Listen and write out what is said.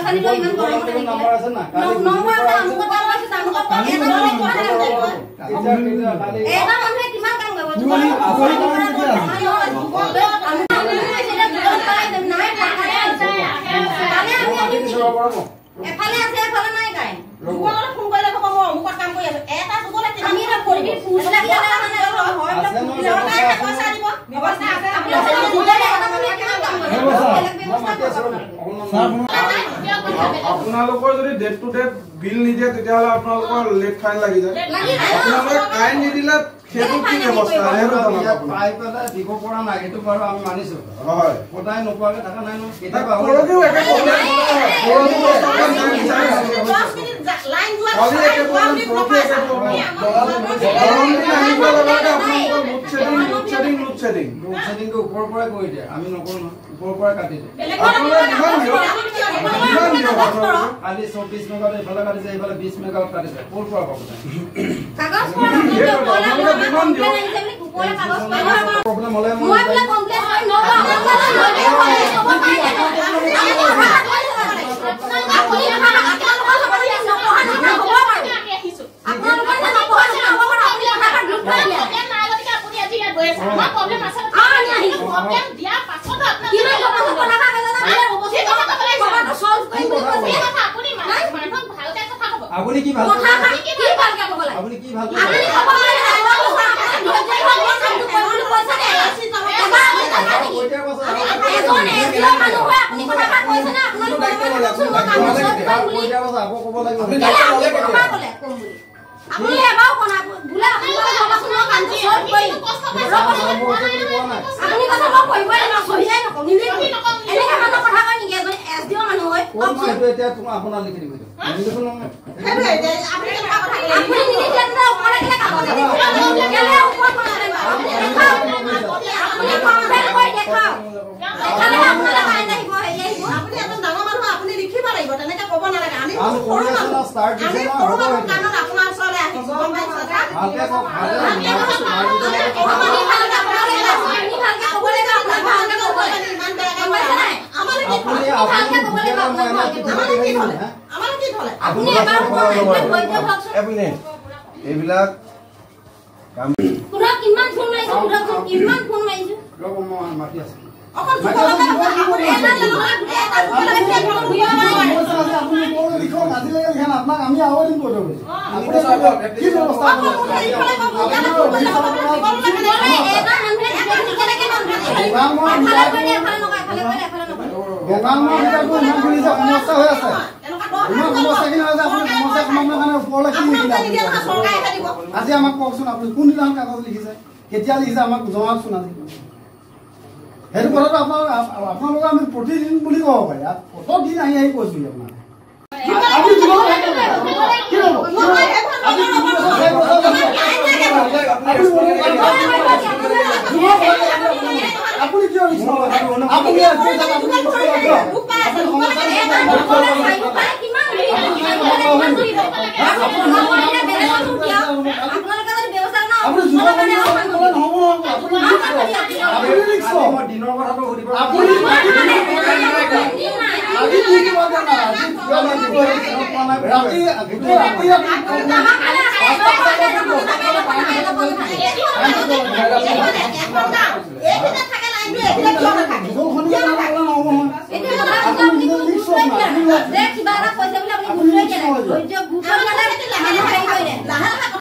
ছালি লৈ ইমান গৰম কৰি নম্বৰ আছে না নম্বৰ আছে আমুক কাম আছে তামুক কাম এটা লৈ কোৱা নাই এটা মানুহে কিমান কাম কৰিব তুমি আপুনি এফালে আছে এফালে নাই কাই দুগলৰ ফোন কৰিলে কম অমুক কাম কৰি আছে এটা দুগলে আমি এটা কৰিবি পুছ লাগি আছে মানে হয় চৰকাৰে পইচা দিব ব্যৱস্থা আছে আপুনি দুগলে এটা মানুহে কিমান কাম কৰিব আপোনালোকৰ যদি ডেট টু ডেট বিল নিদিয়ে তেতিয়াহ'লে আপোনালোকৰ লেট ফাইন লাগি যায় আপোনালোকে কাৰেণ্ট নিদিলে সেইটো কি ব্যৱস্থা সেইটো পাই পেলাই দিব পৰা নাই এইটো বাৰু আমি মানিছো হয় সদায় নোপোৱাকে থকা নাই ন কেতিয়াবা পৰহিও একে প্ৰব্লেম পৰহিও লাইন যোৱা ওপৰৰ পৰাই কৰি দিয়ে আমি নকৰো ওপৰৰ পৰাই কাটি দিয়ে কালি 24 মেগাৱাট এইফালে কাটিছে এইফালে 20 মেগাৱাট কাটিছে ক'ৰ পৰা পাব প্ৰব্লেম হ'লে মই আপুনি কি ভাল আপুনি কি ভাল আপুনি এবাও কোনা বুলে আপুনি ভাবাছুন কান্তি সব কই আপুনি কথা কইবই না সহিয়াই নকম নিলি এনে কাম কথা কই নিগে এজন এসডিও মানুহ হয় এইটো এতিয়া তুমি আপোনাৰ লিখি দিব আমি দেখোন হেবে আপুনি কথা আপুনি নিলি তেন্তে ওপৰ গলে কাম গলে ওপৰ মাৰে আপুনি কমপ্লেইন কই দেখাও এখানে আপনারা কাই নাহিব হেইয়াইব আপুনি এজন ডাঙৰ মানুহ আপুনি লিখিব লাগিব তেনেকে ক'ব নালাগে আমি সৰু মানুহ স্টাৰ্ট দিছে না সৰু মানুহ কানত আপোনাৰ ওচৰলৈ আহিব গম পাইছে ভালকে কওক এইবিলাক কাম পুৰা কিমান ফোন মাৰিছো পুৰা কিমান ফোন মাৰিছো ৰব মই মাতি আছো অকল আপুনি এটা আপুনি কোন লিখক আজিলে লিখান আপোনাক আমি আৱেদন কৰিব আপুনি কি ব্যৱস্থা সমস্যা হৈ আছে আজি আমাক কওকচোন আপুনি কোনদিনাখন কাগজ লিখিছে কেতিয়া লিখিছে আমাক জনাওকচোন আজি সেইটো কথাটো আপোনালোকে আমি প্ৰতিদিন বুলি ক'ব পাৰি কত দিন আহি কৈছো আপোনাক আপুনি কিয়